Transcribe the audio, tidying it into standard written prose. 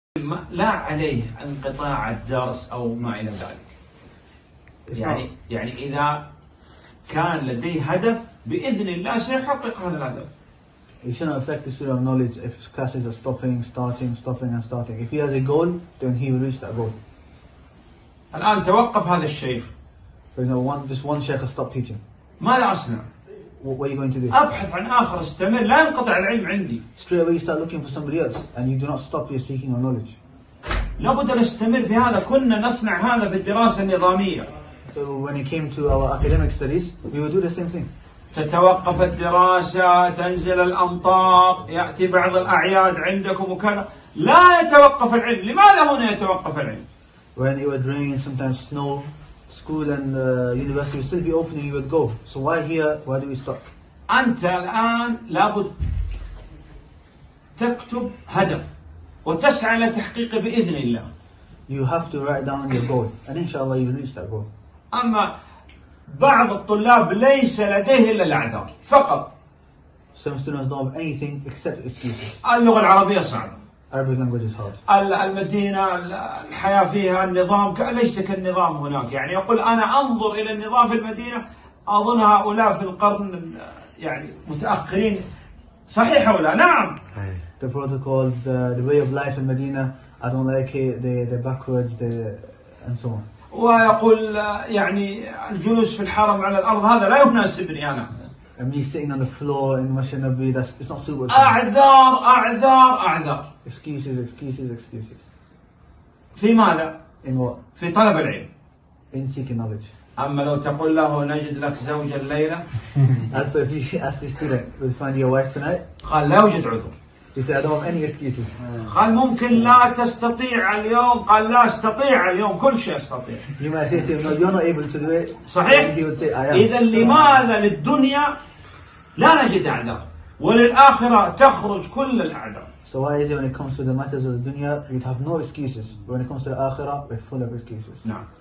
لا عليه انقطاع الدرس أو ما إلى ذلك. يعني إذا كان لديه هدف بإذن الله سيحقق هذا الهدف. It shouldn't affect the student of knowledge if classes are stopping. If he has a goal, then he will reach that goal. الآن توقف هذا الشيخ. For example, this one sheikh has stopped teaching. ماذا أصنع؟ What are you going to do? أبحث عن آخر استمر، لا ينقطع العلم عندي. Straight away you start looking for somebody else and you do not stop your seeking of knowledge. لابد نستمر في هذا، كنا نصنع هذا في الدراسة النظامية. So when it came to our academic studies, we would do the same thing. تتوقف الدراسة، تنزل الأمطار، يأتي بعض الأعياد عندكم وكذا، لا يتوقف العلم. لماذا هنا يتوقف العلم؟ When it would rain, sometimes snow, school and university would still be open and you would go. So why here? Why do we stop? أنت الآن لابد تكتب هدف وتسعى لتحقيقه بإذن الله. You have to write down your goal and inshallah you reach that goal. أما بعض الطلاب ليس لديه إلا الأعذار فقط. Some students don't have anything except excuses. اللغة العربية صعبة. Arabic language is hard. المدينة الحياة فيها النظام ليس كالنظام هناك. يعني يقول أنا أنظر إلى النظام في المدينة، أظن هؤلاء في القرن يعني متأخرين. صحيح أو لا؟ نعم. The protocols, the way of life in Medina, I don't like it. They're backwards, and so on. ويقول يعني الجلوس في الحرم على الأرض هذا لا يناسبني أنا. And me sitting on the floor in Masjid Nabi, it's not suitable. أعذار. Excuses. في ماذا؟ In what? في طلب العلم. In seeking knowledge. أما لو تقول له نجد لك زوجا الليلة. As for if you ask the student, we'll find your wife tonight. قال لا يوجد عذر. He said I don't have any excuses. قال ممكن لا تستطيع اليوم. قال لا أستطيع اليوم، كل شيء أستطيع. You might say to him, no, you're not able to do it. صحيح. He would say I am. إذا لماذا للدنيا لا نجد أعذار وللآخرة تخرج كل الأعذار؟ So why is it when it comes to the matters of the dunya, we'd have no excuses, but when it comes to the akhirah, we're full of excuses? نعم.